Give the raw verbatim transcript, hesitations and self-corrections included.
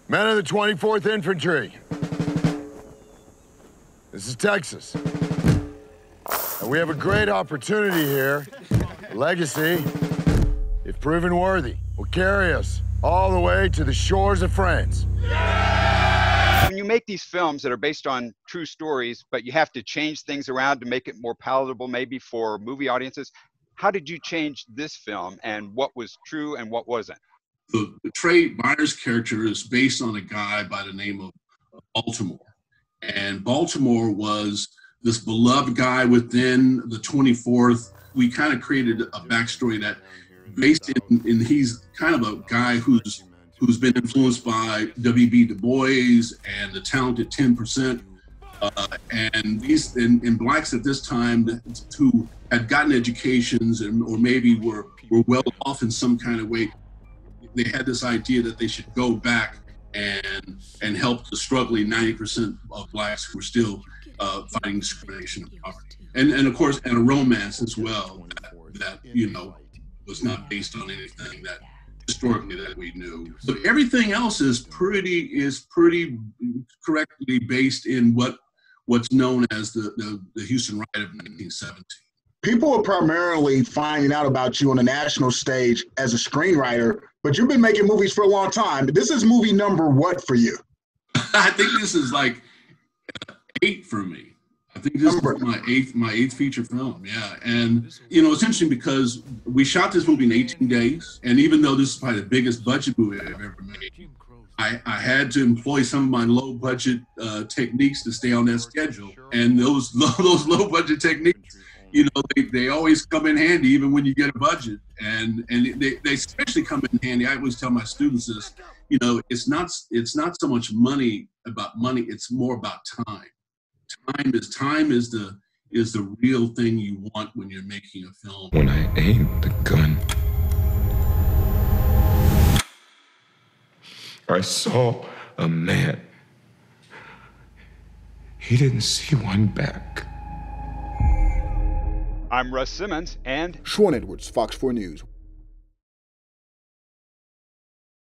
Men of the twenty-fourth Infantry. This is Texas. And we have a great opportunity here. A legacy, if proven worthy, will carry us all the way to the shores of France. When you make these films that are based on true stories, but you have to change things around to make it more palatable maybe for movie audiences, how did you change this film and what was true and what wasn't? The, the Trey Myers character is based on a guy by the name of Baltimore. And Baltimore was this beloved guy within the twenty-fourth. We kind of created a backstory that based in, in he's kind of a guy who's who's been influenced by W B Du Bois and the talented ten percent. Uh, and these and, and blacks at this time who had gotten educations and or maybe were, were well off in some kind of way, they had this idea that they should go back and and help the struggling ninety percent of blacks who were still uh, fighting discrimination and poverty. And, and of course, and a romance as well that, that, you know, was not based on anything that historically that we knew. But everything else is pretty is pretty correctly based in what what's known as the, the, the Houston Riot of nineteen seventeen. People are primarily finding out about you on the national stage as a screenwriter, but you've been making movies for a long time. This is movie number what for you? I think this is like eight for me. I think this number. is my eighth my eighth feature film, yeah. And, you know, it's interesting because we shot this movie in eighteen days, and even though this is probably the biggest budget movie I've ever made, I, I had to employ some of my low-budget uh, techniques to stay on that schedule. And those, those low-budget techniques, you know, they, they always come in handy even when you get a budget. And and they, they especially come in handy. I always tell my students this, you know, it's not it's not so much money about money, it's more about time. Time is time is the is the real thing you want when you're making a film. When I aimed the gun, I saw a man. He didn't see one back. I'm Russ Simmons, and Sean Edwards, Fox four News.